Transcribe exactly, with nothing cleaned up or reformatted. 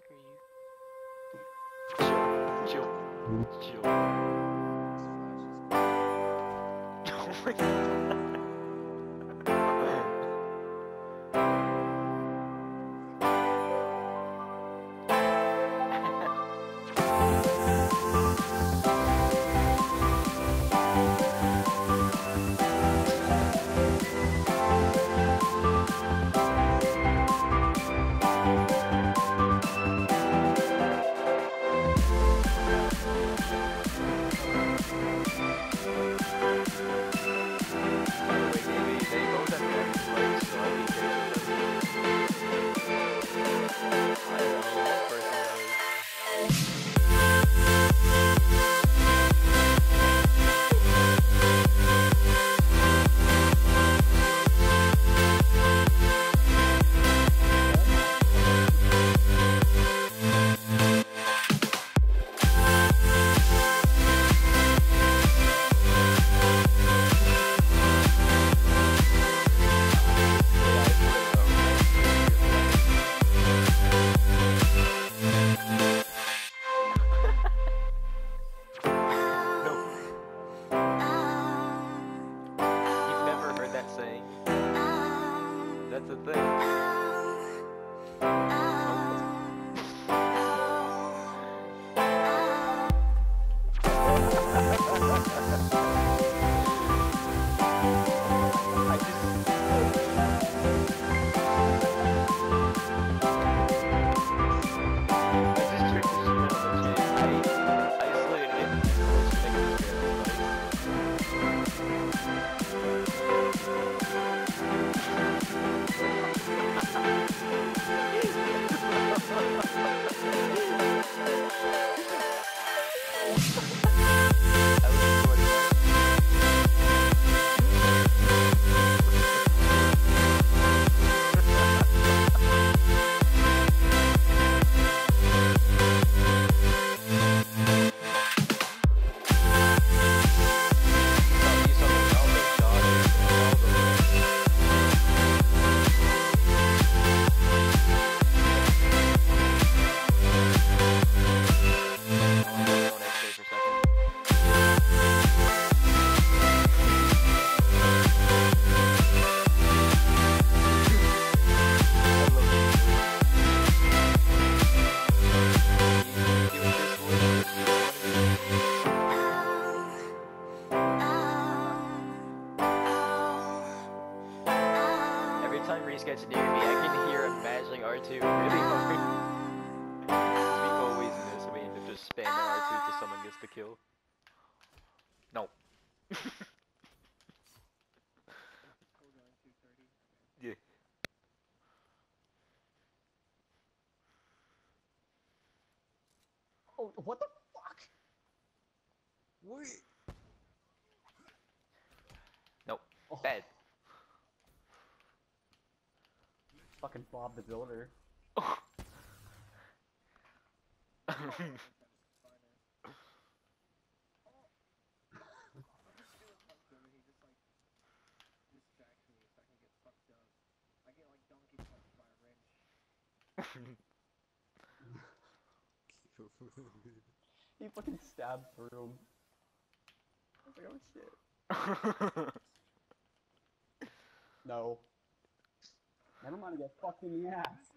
fuck are you? Chill, chill, chill. Oh my god. That's the thing. I just... Time Reese gets near me, I can hear him mashing R two really hard. We always miss, we end up just spamming R two till someone gets the kill. No. Yeah. Oh, what the fuck? Wait. Nope. Oh. Bad. Fucking Bob the Builder. Oh. He fucking stabbed through him. I was like, oh shit. No. Never mind, I get fucked in the ass.